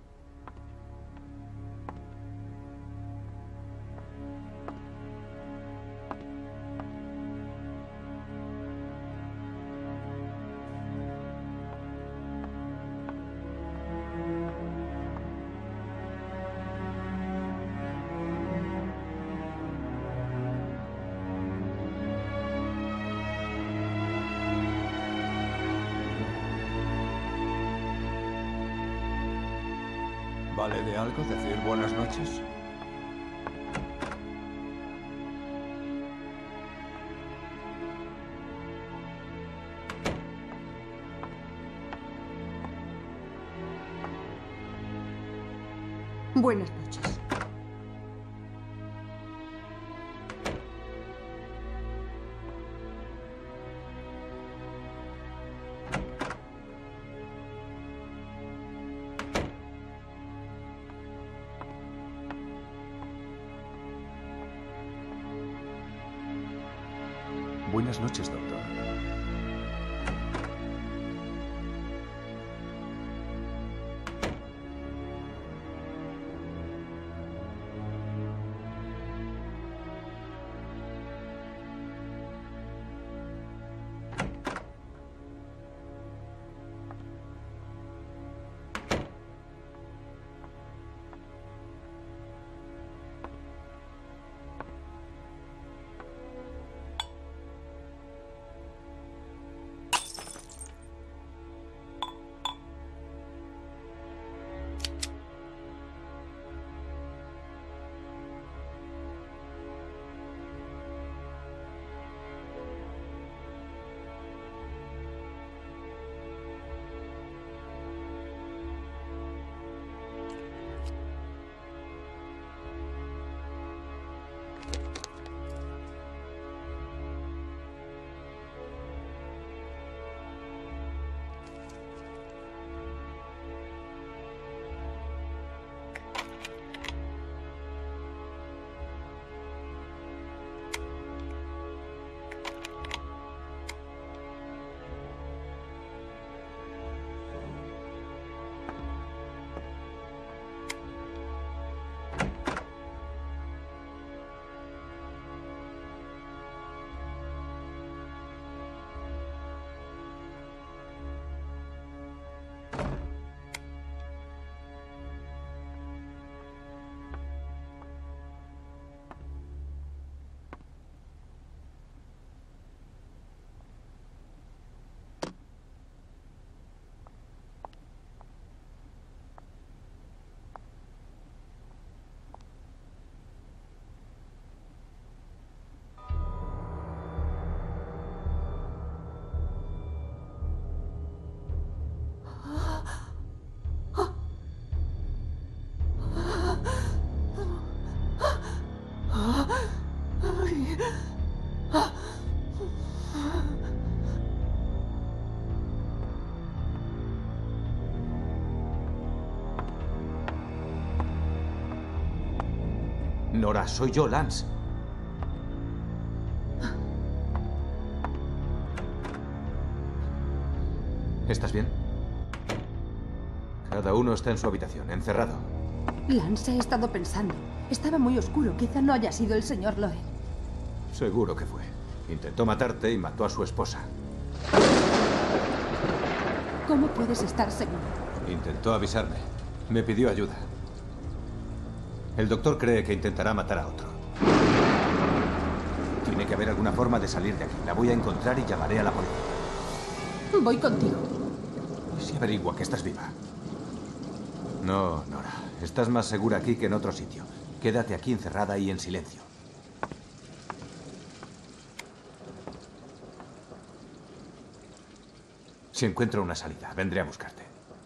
¿Vale de algo decir buenas noches? Buenas noches. Buenas noches, doctor. Nora, soy yo, Lance. ¿Estás bien? Cada uno está en su habitación, encerrado. Lance, he estado pensando. Estaba muy oscuro. Quizá no haya sido el señor Loeb. Seguro que fue. Intentó matarte y mató a su esposa. ¿Cómo puedes estar seguro? Intentó avisarme. Me pidió ayuda. El doctor cree que intentará matar a otro. Tiene que haber alguna forma de salir de aquí. La voy a encontrar y llamaré a la policía. Voy contigo. ¿Y si averigua que estás viva? No, Nora. Estás más segura aquí que en otro sitio. Quédate aquí encerrada y en silencio. Si encuentro una salida, vendré a buscarte.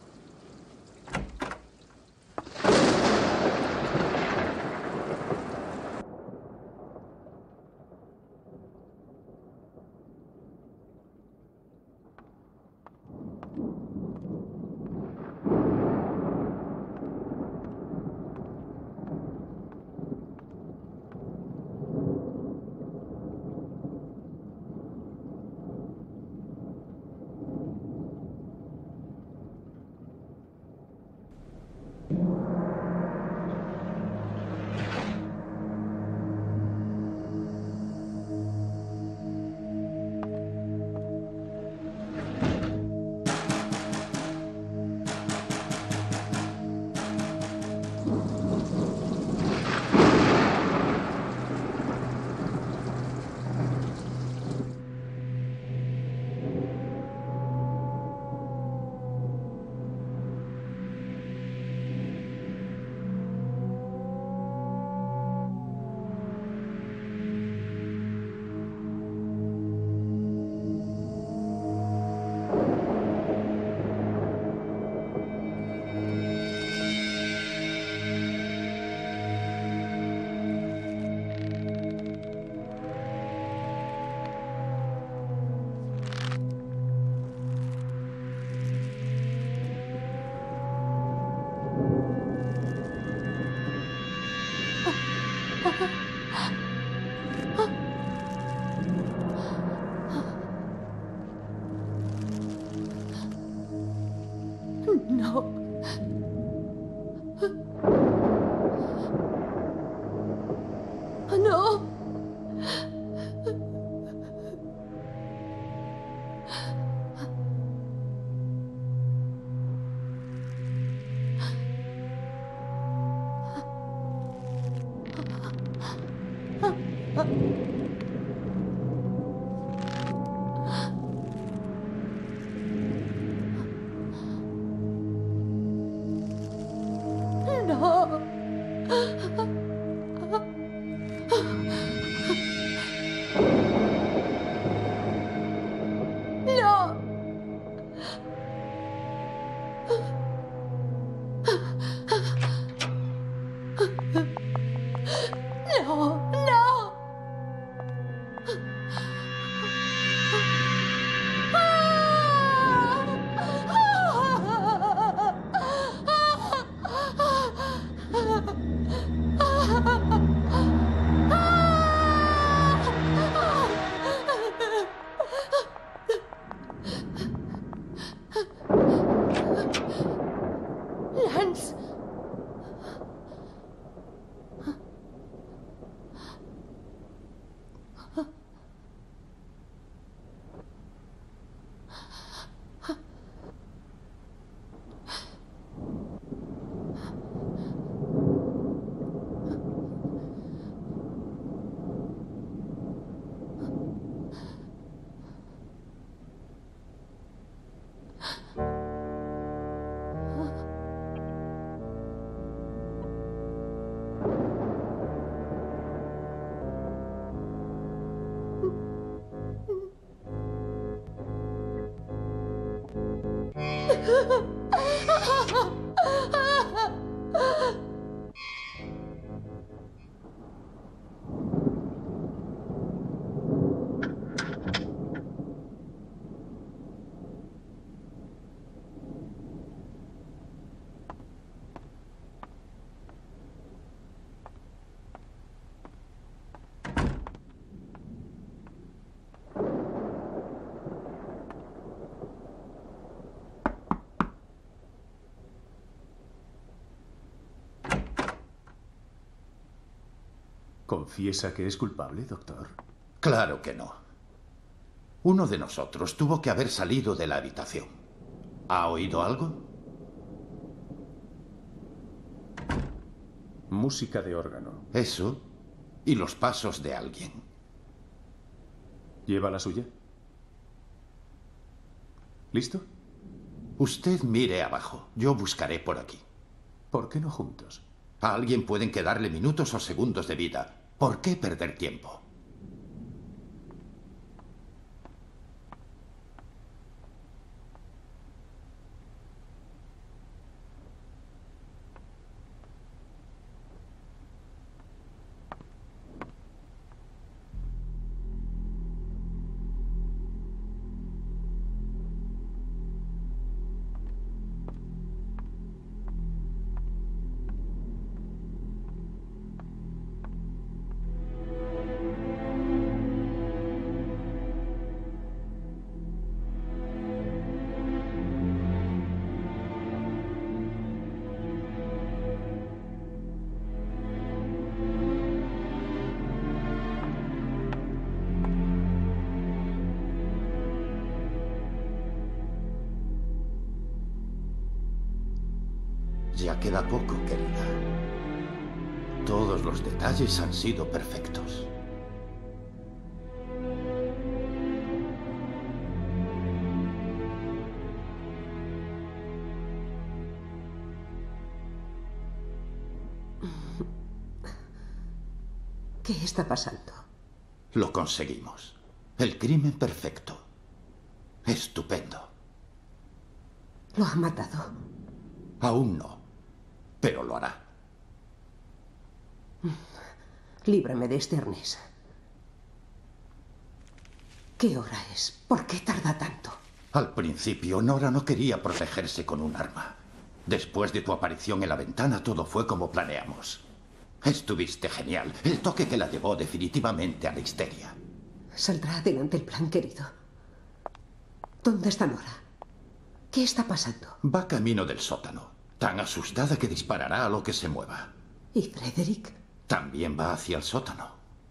No. No. Lance. ¿Confiesa que es culpable, doctor? Claro que no. Uno de nosotros tuvo que haber salido de la habitación. ¿Ha oído algo? Música de órgano. Eso y los pasos de alguien. ¿Lleva la suya? ¿Listo? Usted mire abajo. Yo buscaré por aquí. ¿Por qué no juntos? A alguien pueden quedarle minutos o segundos de vida. ¿Por qué perder tiempo? Ya queda poco, querida. Todos los detalles han sido perfectos. ¿Qué está pasando? Lo conseguimos. El crimen perfecto. Estupendo. ¿Lo ha matado? Aún no, pero lo hará. Líbrame de este arnés. ¿Qué hora es? ¿Por qué tarda tanto? Al principio, Nora no quería protegerse con un arma. Después de tu aparición en la ventana, todo fue como planeamos. Estuviste genial. El toque que la llevó definitivamente a la histeria. Saldrá adelante el plan, querido. ¿Dónde está Nora? ¿Qué está pasando? Va camino del sótano. Tan asustada que disparará a lo que se mueva. ¿Y Frederick? También va hacia el sótano.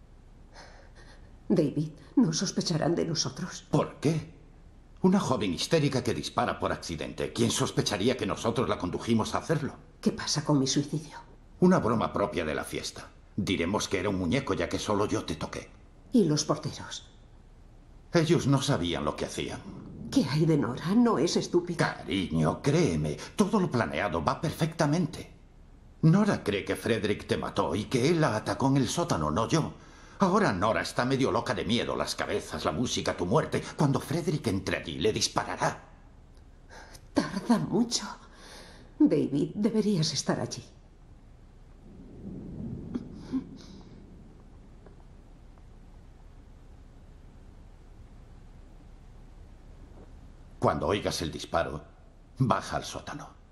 David, ¿no sospecharán de nosotros? ¿Por qué? Una joven histérica que dispara por accidente. ¿Quién sospecharía que nosotros la condujimos a hacerlo? ¿Qué pasa con mi suicidio? Una broma propia de la fiesta. Diremos que era un muñeco ya que solo yo te toqué. ¿Y los porteros? Ellos no sabían lo que hacían. ¿Qué hay de Nora? No es estúpida. Cariño, créeme, todo lo planeado va perfectamente. Nora cree que Frederick te mató y que él la atacó en el sótano, no yo. Ahora Nora está medio loca de miedo, las cabezas, la música, tu muerte. Cuando Frederick entre allí, le disparará. Tarda mucho. David, deberías estar allí. Cuando oigas el disparo, baja al sótano.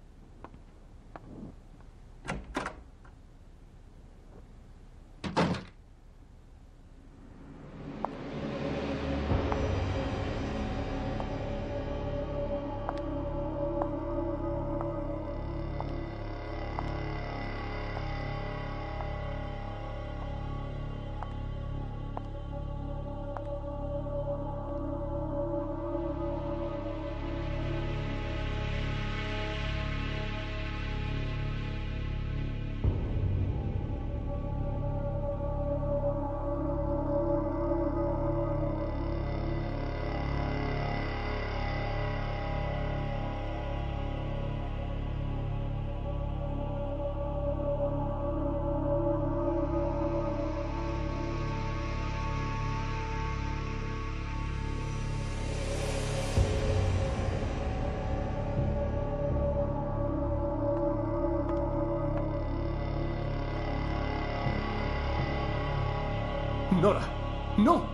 Nora, no.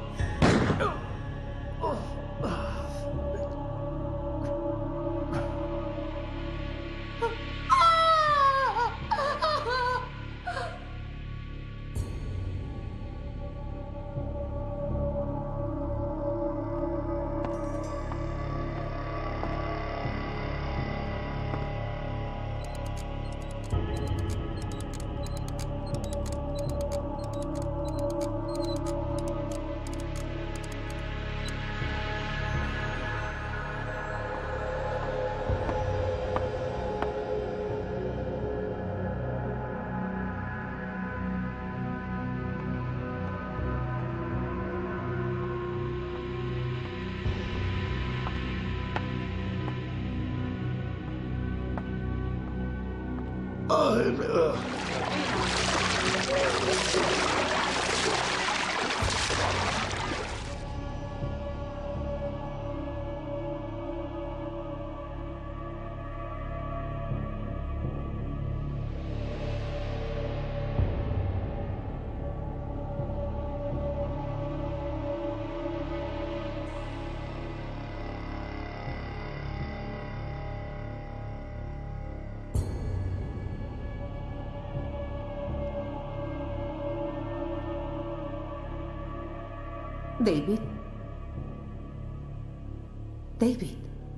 David. David.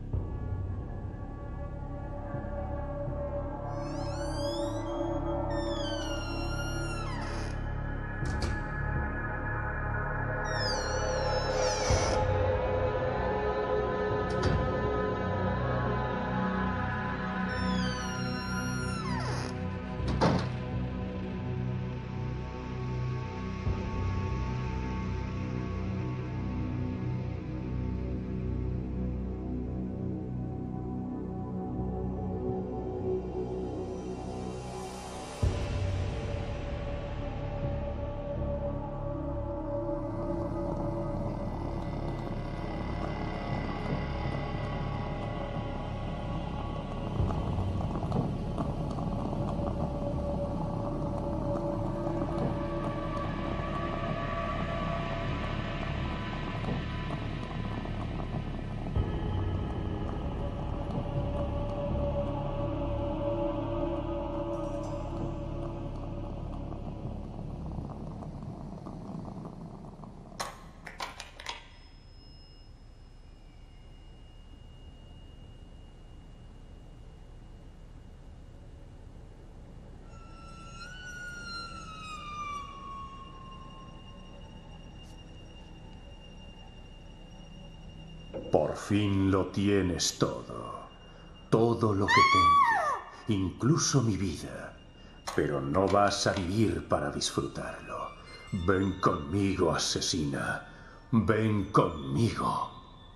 Por fin lo tienes todo. Todo lo que tengo. Incluso mi vida. Pero no vas a vivir para disfrutarlo. Ven conmigo, asesina. Ven conmigo.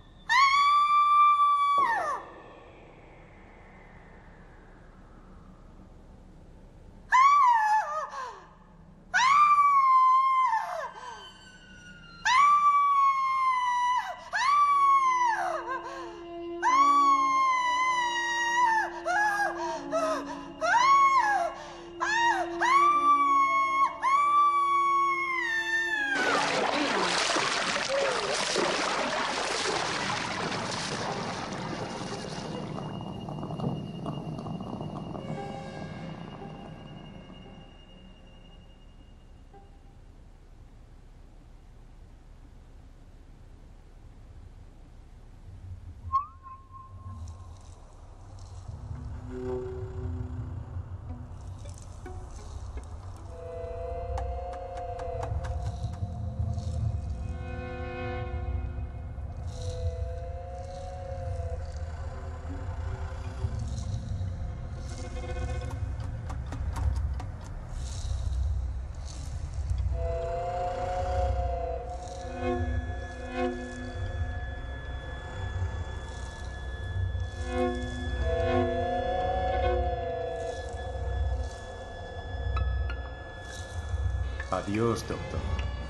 Adiós, doctor.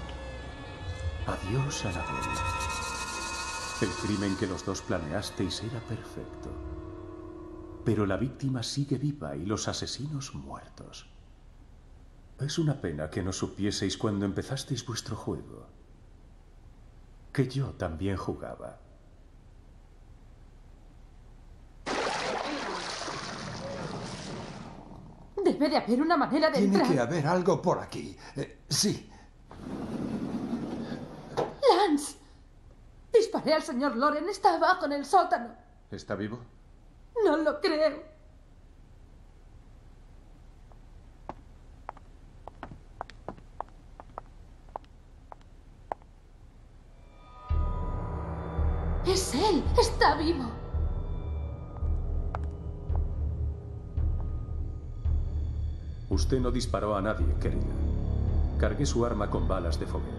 Adiós, Annabelle. El crimen que los dos planeasteis era perfecto. Pero la víctima sigue viva y los asesinos muertos. Es una pena que no supieseis cuando empezasteis vuestro juego que yo también jugaba. Debe de haber una manera de Tiene entrar. que haber algo por aquí. Eh, sí. ¡Lance! Disparé al señor Loren. Está abajo en el sótano. ¿Está vivo? No lo creo. Es él. Está vivo. Usted no disparó a nadie, querida. Cargué su arma con balas de fogueo.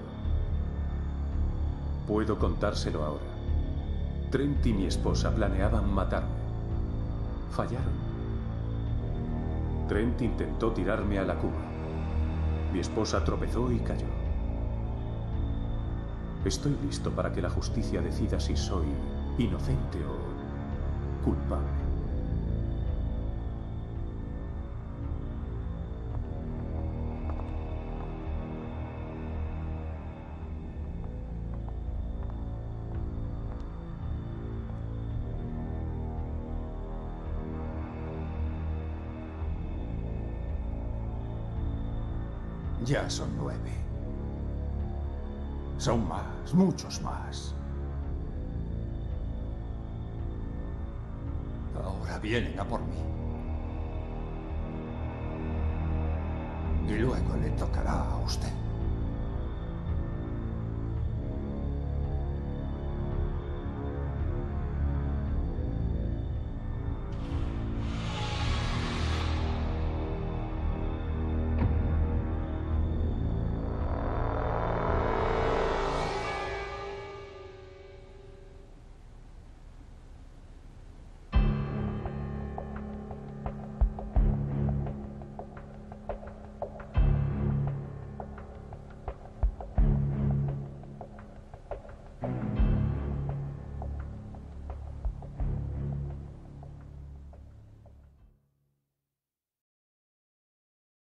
Puedo contárselo ahora. Trent y mi esposa planeaban matarme. Fallaron. Trent intentó tirarme a la cuba. Mi esposa tropezó y cayó. Estoy listo para que la justicia decida si soy inocente o culpable. Ya son nueve. Son más, muchos más. Ahora vienen a por mí. Y luego le tocará a usted.